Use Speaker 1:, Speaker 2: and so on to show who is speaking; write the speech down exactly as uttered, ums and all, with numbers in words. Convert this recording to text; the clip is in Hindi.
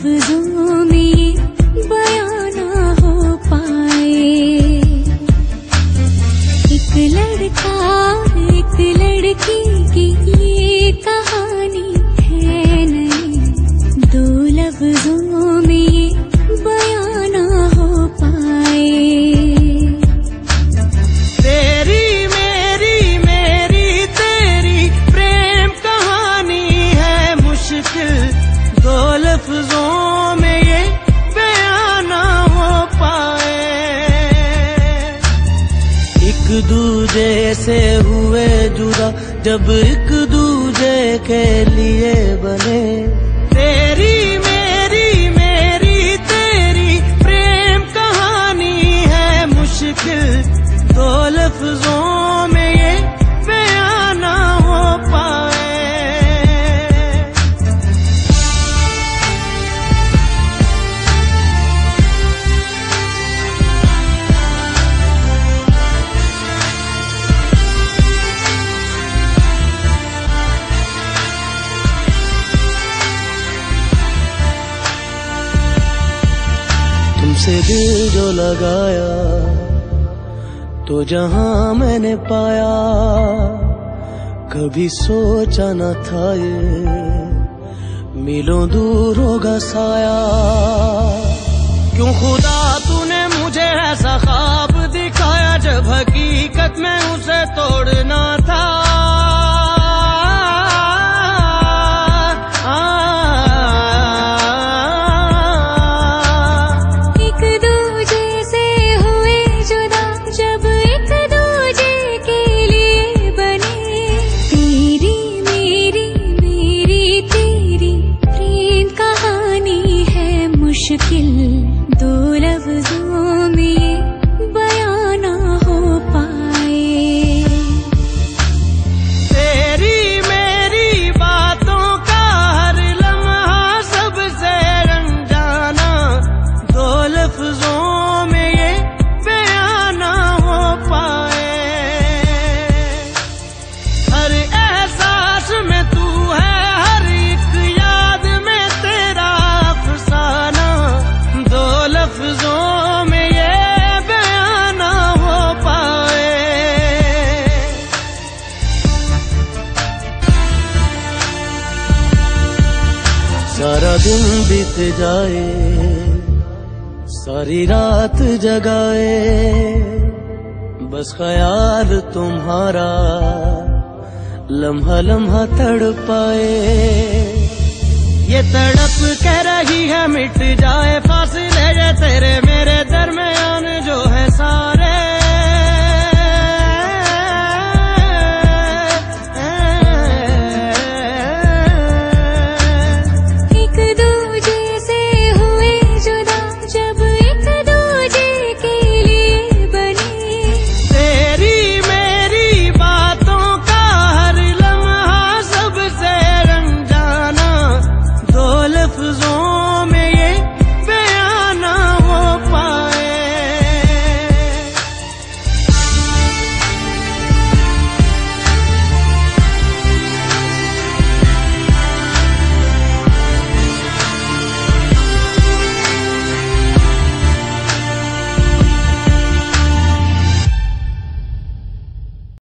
Speaker 1: लफ्जों में ये बयां ना हो पाए। एक लड़का एक लड़की की ये कहानी है नहीं, दो लफ्जों में ये बयां ना हो पाए।
Speaker 2: तेरी मेरी मेरी तेरी प्रेम कहानी है मुश्किल, दो लफ्जों में ये बयां ना हो पाए। एक दूजे से हुए जुदा जब एक दूजे के लिए बने। तेरी मेरी मेरी तेरी प्रेम कहानी है मुश्किल, दो लफ्जों में ये बयां ना हो पाए। तुमसे दिल जो लगाया तो जहां मैंने पाया, कभी सोचा न था ये मीलों दूर होगा साया। क्यों खुदा तूने मुझे ऐसा ख्वाब दिखाया जब हकीकत में उसे तोड़ना था।
Speaker 1: मुश्किल दो लफ्जों में ये बयां ना हो पाए।
Speaker 2: तेरी मेरी बातों का हर लम्हा सबसे अनजाना, दो लफ्जों में ये बयां ना हो पाए। हर एहसास में तू है, हर एक याद में तेरा अफसाना, दो लफ्जों में ये बयां ना हो पाए। सारा दिन बीत जाए, सारी रात जगाए, बस ख्याल तुम्हारा लम्हा लम्हा तड़पाए। ये तड़प कह रही है मिट जाए फासले, ये तेरे मेरे दरमियान जो है सारे।